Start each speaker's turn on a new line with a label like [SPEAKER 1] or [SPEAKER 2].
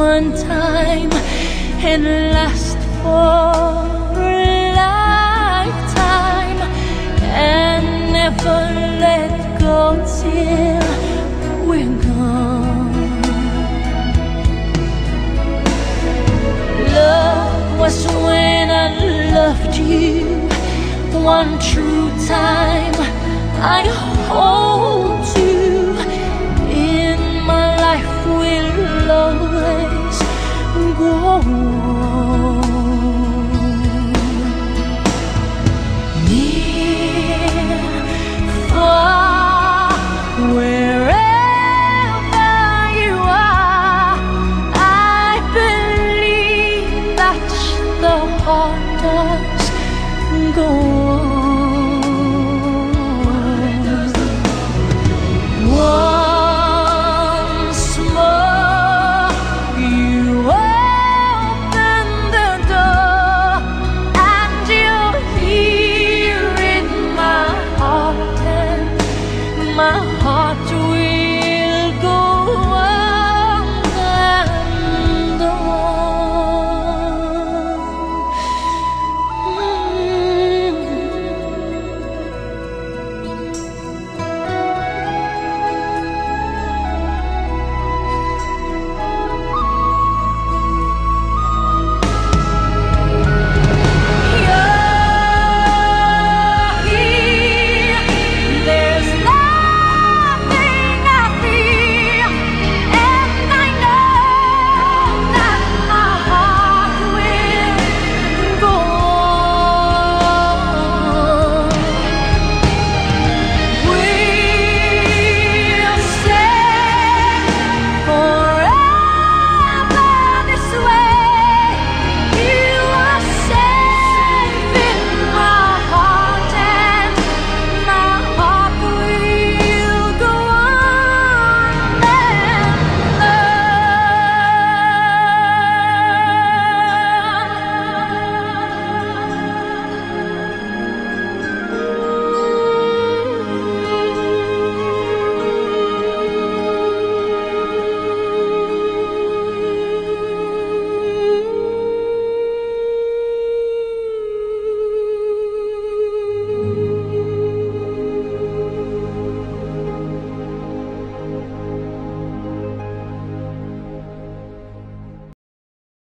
[SPEAKER 1] one time and last for a lifetime, and never let go till we're gone. Love was when I loved you one true time. I hold you in my life, will always go on. Near, far, wherever you are, I believe that the heart does go on.